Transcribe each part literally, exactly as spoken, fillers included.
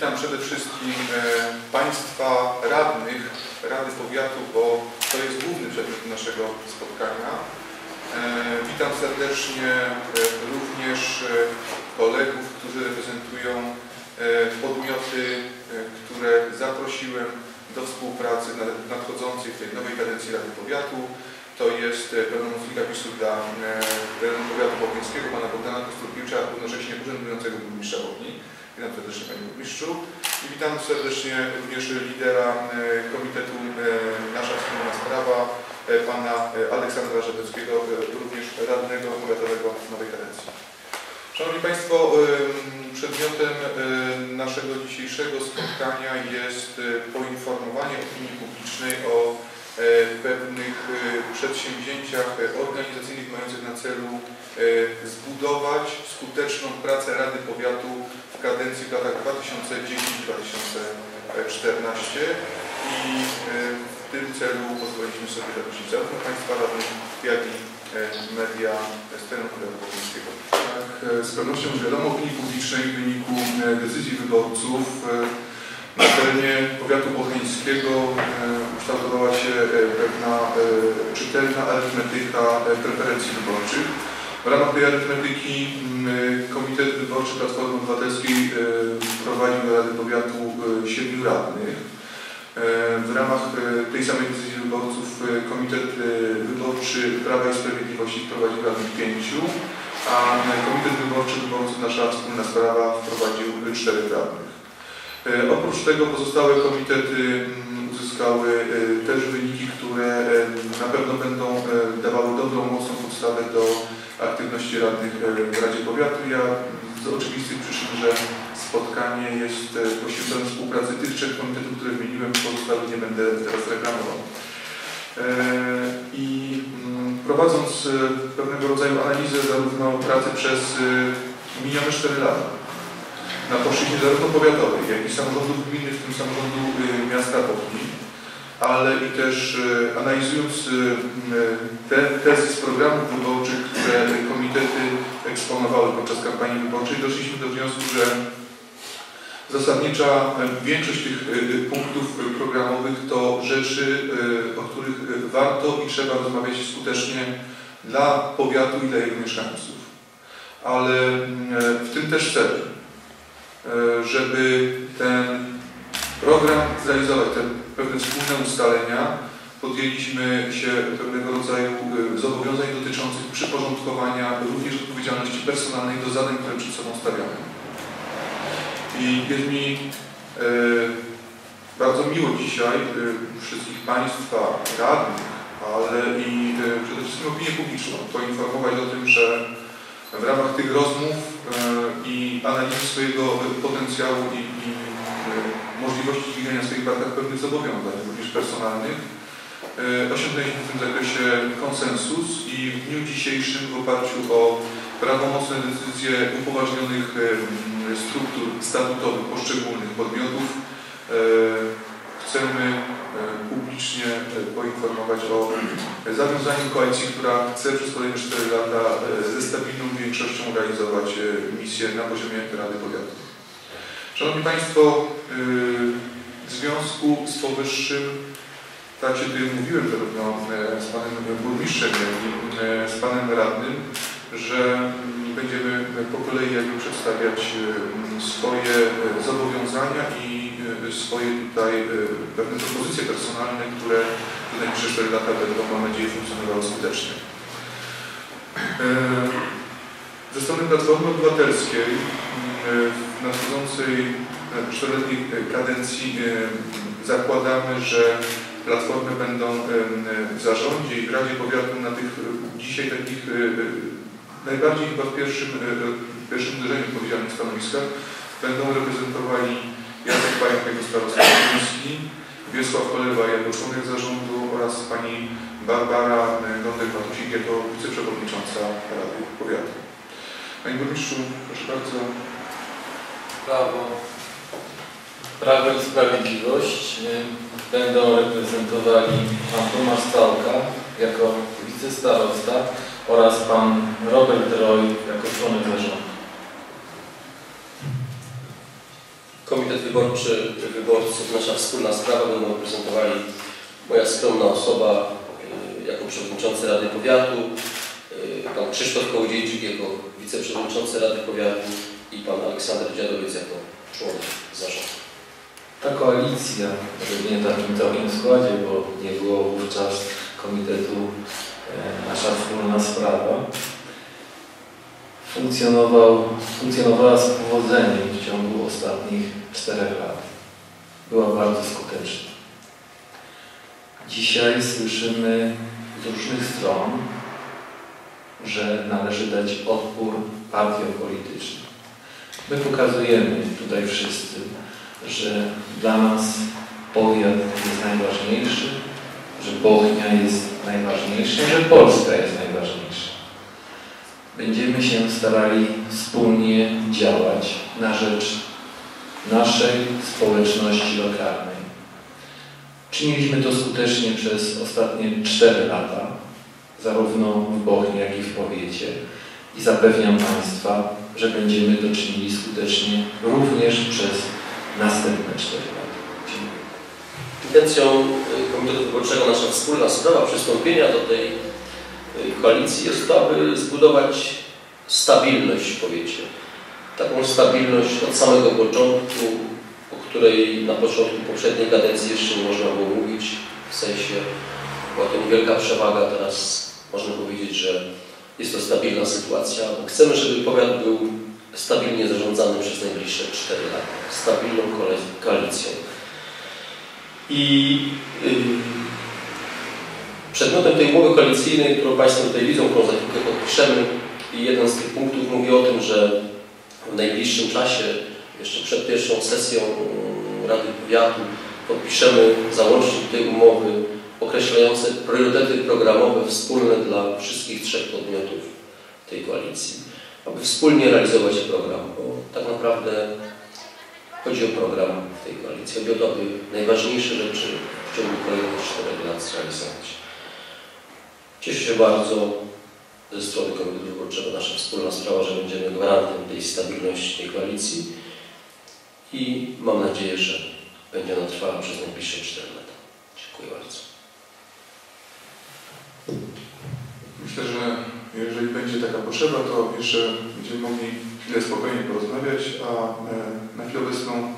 Witam przede wszystkim Państwa radnych Rady Powiatu, bo to jest główny przedmiot naszego spotkania. Witam serdecznie również kolegów, którzy reprezentują podmioty, które zaprosiłem do współpracy nadchodzącej w tej nowej kadencji Rady Powiatu. To jest pełnomocnika PiSu dla terenu powiatu bochnińskiego, pana Bogdana Kosturkiewicza, równocześnie urzędującego burmistrza Bochni. Witam serdecznie panie burmistrzu i witam serdecznie również lidera komitetu Nasza Wspólna Sprawa, pana Aleksandra Rzepeckiego, również radnego powiatowego nowej kadencji. Szanowni Państwo, przedmiotem naszego dzisiejszego spotkania jest poinformowanie opinii publicznej o pewnych przedsięwzięciach organizacyjnych mających na celu zbudować skuteczną pracę Rady Powiatu w kadencji w latach dwa tysiące dziesiątym do dwa tysiące czternastego i w tym celu pozwoliliśmy sobie zaprosić zarówno Państwa radnych, jak i media z terenu powiatu bochnińskiego. Tak, z pewnością wiadomo opinii publicznej w wyniku decyzji wyborców na terenie powiatu bochnińskiego ukształtowała się pewna czytelna arytmetyka preferencji wyborczych. W ramach tej arytmetyki Komitet Wyborczy Platformy Obywatelskiej prowadził do Rady Powiatu siedmiu radnych. W ramach tej samej decyzji wyborców Komitet Wyborczy Prawa i Sprawiedliwości wprowadził radnych pięciu, a Komitet Wyborczy Wyborców Nasza Wspólna Sprawa wprowadził czterech radnych. Oprócz tego pozostałe komitety uzyskały też wyniki, które na pewno będą dawały dobrą, mocną podstawę do aktywności radnych w Radzie Powiatu. Ja z oczywistych przyczyn, że spotkanie jest poświęcone współpracy tych trzech komitetów, które wymieniłem, pozostałych nie będę teraz reklamował. I prowadząc pewnego rodzaju analizę zarówno pracy przez minione cztery lata, na płaszczyźnie zarówno powiatowej, jak i samorządów gminnych, w tym samorządu miasta Bochni, ale i też analizując te tezy z programów wyborczych, które komitety eksponowały podczas kampanii wyborczej, doszliśmy do wniosku, że zasadnicza większość tych punktów programowych to rzeczy, o których warto i trzeba rozmawiać skutecznie dla powiatu i dla jego mieszkańców. Ale w tym też celu, żeby ten program zrealizować, te pewne wspólne ustalenia, podjęliśmy się pewnego rodzaju zobowiązań dotyczących przyporządkowania również odpowiedzialności personalnej do zadań, które przed sobą stawiamy. I jest mi e, bardzo miło dzisiaj e, wszystkich Państwa radnych, ale i e, przede wszystkim opinię publiczną poinformować o tym, że w ramach tych rozmów e, i analizy swojego potencjału i, i e, możliwości dźwigania w swoich barkach pewnych zobowiązań, również personalnych, e, osiągnęliśmy w tym zakresie konsensus i w dniu dzisiejszym w oparciu o prawomocne decyzje upoważnionych e, struktur statutowych poszczególnych podmiotów e, chcemy e, publicznie e, poinformować o zawiązaniu koalicji, która chce przez kolejne cztery lata e, ze stabilną większością realizować e, misję na poziomie Rady Powiatu. Szanowni Państwo, e, w związku z powyższym, tak się tutaj mówiłem zarówno e, z panem burmistrzem, jak i e, z panem radnym, że będziemy po kolei jakby przedstawiać swoje zobowiązania i swoje tutaj pewne propozycje personalne, które w najbliższe cztery lata będą, mam nadzieję, funkcjonowały skutecznie. Ze strony Platformy Obywatelskiej w nadchodzącej czteroletniej kadencji zakładamy, że platformy będą w zarządzie i w Radzie Powiatu na tych dzisiaj takich najbardziej chyba w pierwszym, w pierwszym uderzeniu odpowiedzialnych stanowiskach będą reprezentowali Jacek Pająk jako starosta Bochniński, Wiesław Kolewa jako członek zarządu oraz pani Barbara Gądek-Matusik jako wiceprzewodnicząca Rady Powiatu. Panie Burmistrzu, proszę bardzo. Prawo, Prawo i Sprawiedliwość będą reprezentowali pan Tomasz Całka jako wicestarosta oraz pan Robert Roy jako członek zarządu. Komitet Wyborczy Wyborców, nasza wspólna sprawa, będą reprezentowali moja skromna osoba jako przewodniczący Rady Powiatu, pan Krzysztof Kołodziejczyk jako wiceprzewodniczący Rady Powiatu i pan Aleksander Dziadowiec jako członek zarządu. Ta koalicja, może nie w takim całym składzie, bo nie było wówczas komitetu e, Nasza Wspólna Sprawa, funkcjonował, funkcjonowała z powodzeniem w ciągu ostatnich czterech lat. Była bardzo skuteczna. Dzisiaj słyszymy z różnych stron, że należy dać odpór partiom politycznym. My pokazujemy tutaj wszyscy, że dla nas powiat jest najważniejszy, że Bochnia jest najważniejsza, że Polska jest najważniejsza. Będziemy się starali wspólnie działać na rzecz naszej społeczności lokalnej. Czyniliśmy to skutecznie przez ostatnie cztery lata, zarówno w Bochni, jak i w powiecie. I zapewniam Państwa, że będziemy to czynili skutecznie również przez następne cztery lata. Dziękuję. Intencją Komitetu Wyborczego Nasza Wspólna Sprawa przystąpienia do tej koalicji jest to, aby zbudować stabilność w powiecie. Taką stabilność od samego początku, o której na początku poprzedniej kadencji jeszcze nie można było mówić. W sensie była to niewielka przewaga, teraz można powiedzieć, że jest to stabilna sytuacja. Chcemy, żeby powiat był stabilnie zarządzany przez najbliższe cztery lata. Stabilną koalicją. I yy, przedmiotem tej umowy koalicyjnej, którą Państwo tutaj widzą, którą za chwilkę podpiszemy, i jeden z tych punktów mówi o tym, że w najbliższym czasie, jeszcze przed pierwszą sesją Rady Powiatu, podpiszemy załącznik tej umowy określający priorytety programowe wspólne dla wszystkich trzech podmiotów tej koalicji, aby wspólnie realizować program, bo tak naprawdę chodzi o program tej koalicji, chodzi o to, aby najważniejsze rzeczy w ciągu kolejnych czterech lat zrealizować. Cieszę się bardzo ze strony Komitetu Wyborczego Nasza Wspólna Sprawa, że będziemy gwarantem tej stabilności tej koalicji i mam nadzieję, że będzie ona trwała przez najbliższe cztery lata. Dziękuję bardzo. Myślę, że jeżeli będzie taka potrzeba, to jeszcze będziemy mogli chwilę spokojnie porozmawiać, a na chwilę obecną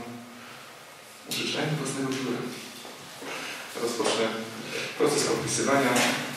użyczajmy własnego biura. Rozpocznę proces podpisywania.